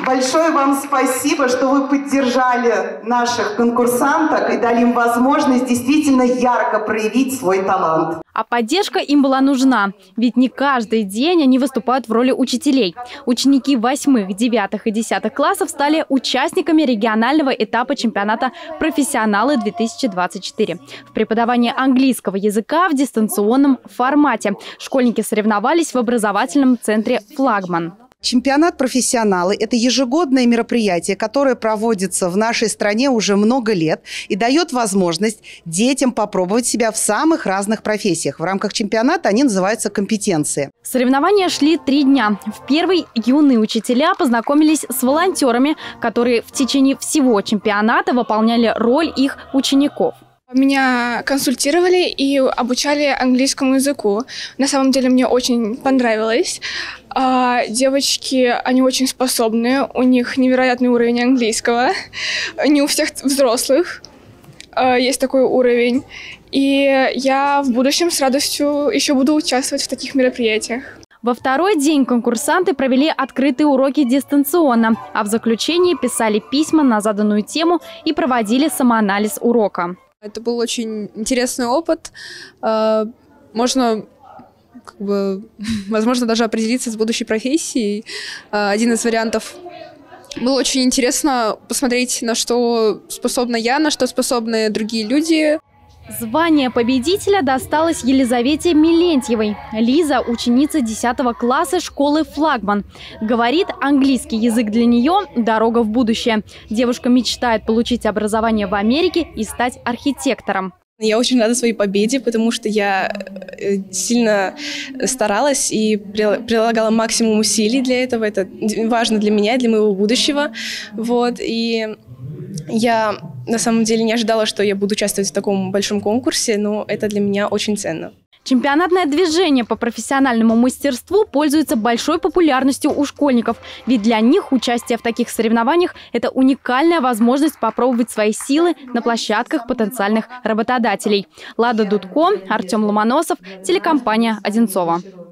Большое вам спасибо, что вы поддержали наших конкурсанток и дали им возможность действительно ярко проявить свой талант. А поддержка им была нужна, ведь не каждый день они выступают в роли учителей. Ученики 8, 9 и 10 классов стали участниками регионального этапа чемпионата «Профессионалы-2024». В преподавании английского языка в дистанционном формате. Школьники соревновались в образовательном центре «Флагман». Чемпионат «Профессионалы» – это ежегодное мероприятие, которое проводится в нашей стране уже много лет и дает возможность детям попробовать себя в самых разных профессиях. В рамках чемпионата они называются «компетенции». Соревнования шли 3 дня. В первый юные учителя познакомились с волонтерами, которые в течение всего чемпионата выполняли роль их учеников. Меня консультировали и обучали английскому языку. На самом деле мне очень понравилось. Девочки, они очень способные, у них невероятный уровень английского. Не у всех взрослых есть такой уровень. И я в будущем с радостью еще буду участвовать в таких мероприятиях. Во второй день конкурсанты провели открытые уроки дистанционно, а в заключении писали письма на заданную тему и проводили самоанализ урока. Это был очень интересный опыт. Можно, возможно, даже определиться с будущей профессией. Один из вариантов. Было очень интересно посмотреть, на что способна я, на что способны другие люди. Звание победителя досталось Елизавете Милентьевой. Лиза – ученица 10 класса школы «Флагман». Говорит, английский язык для нее – дорога в будущее. Девушка мечтает получить образование в Америке и стать архитектором. Я очень рада своей победе, потому что я сильно старалась и прилагала максимум усилий для этого. Это важно для меня, для моего будущего. И я на самом деле не ожидала, что я буду участвовать в таком большом конкурсе, но это для меня очень ценно. Чемпионатное движение по профессиональному мастерству пользуется большой популярностью у школьников, ведь для них участие в таких соревнованиях – это уникальная возможность попробовать свои силы на площадках потенциальных работодателей. Лада Дудко, Артем Ломоносов, телекомпания «Одинцово».